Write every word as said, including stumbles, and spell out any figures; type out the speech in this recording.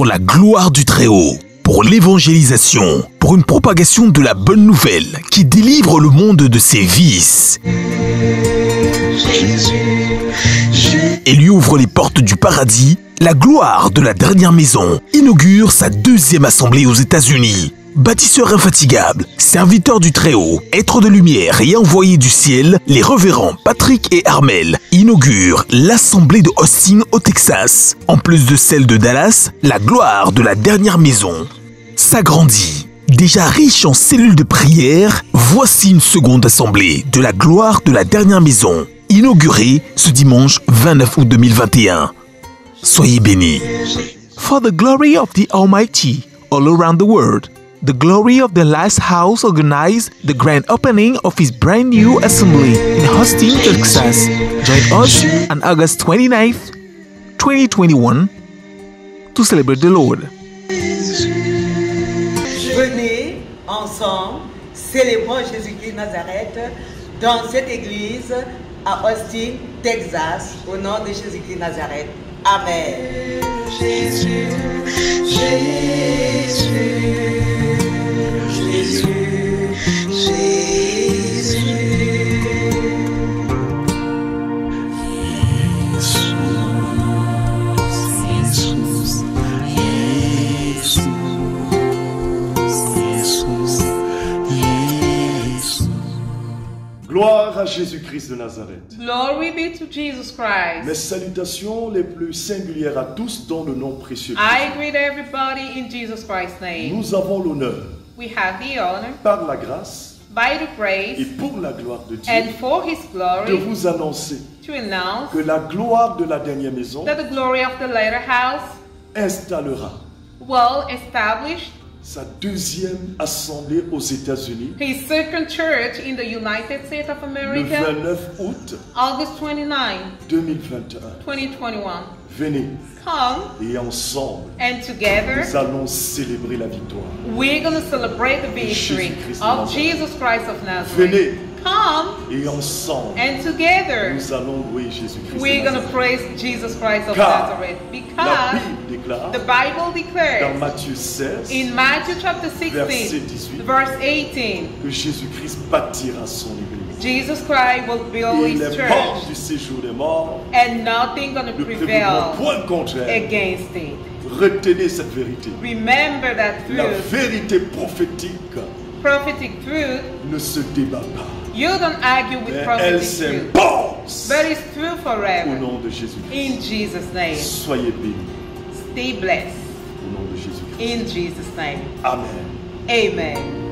la gloire du Très-Haut, pour l'évangélisation, pour une propagation de la bonne nouvelle qui délivre le monde de ses vices et lui ouvre les portes du paradis. La gloire de la dernière maison inaugure sa deuxième assemblée aux États-Unis. Bâtisseurs infatigables, serviteurs du Très-Haut, êtres de lumière et envoyés du ciel, les révérends Patrick et Armel inaugurent l'assemblée de Austin au Texas. En plus de celle de Dallas, la gloire de la dernière maison s'agrandit. Déjà riche en cellules de prière, voici une seconde assemblée de la gloire de la dernière maison, inaugurée ce dimanche vingt-neuf août deux mille vingt et un. Soyez bénis. For the glory of the Almighty, all around the world, the glory of the last house organized the grand opening of his brand new assembly in Austin, Texas. Join us on August twenty-ninth, twenty twenty-one to celebrate the Lord. Venez ensemble, célébrons Jésus-Christ de Nazareth dans cette église à Austin, Texas, au nom de Jésus-Christ de Nazareth. Amen. Jésus, Jésus, Jésus, Jésus. Gloire à Jésus-Christ de Nazareth. Glory be to Jesus Christ. Mes salutations les plus singulières à tous dans le nom précieux de I Jésus. greet everybody in Jesus Christ's name. Nous avons l'honneur, We have the honor, par la grâce by the et grace pour la gloire de Dieu, and for His de glory, vous annoncer to announce que la gloire de la dernière maison that the glory of the latter house installera will establish sa deuxième assemblée aux États-Unis His second church in the United States of le America, vingt-neuf août August twenty-ninth, deux mille vingt et un. twenty twenty-one. Venez Come et ensemble, and together nous allons célébrer la victoire. we're going to celebrate the victory Jésus-Christ de of Nazareth. Jesus Christ of Nazareth. Venez Come et ensemble, and together nous allons louer Jésus-Christ de we're going to Nazareth. praise Jesus Christ of Car Nazareth, La because Bible déclare the Bible dans declares Matthieu seize in Matthew chapter verset sixteen, dix-huit verse eighteen, que Jésus-Christ bâtira son église. Jesus Christ will build Et His les portes church, du séjour des morts and nothing going to ne prévaudront prevail point contre elle. against it. Retenez cette vérité. Remember that La truth, vérité prophétique prophetic truth. ne se débat pas, You don't argue with mais elle prophetic truth, s'impose but it's true au forever. nom de Jésus-Christ. In Jesus' name, Soyez bénis stay blessed. au nom de Jésus-Christ. In Jesus' name, Amen. amen.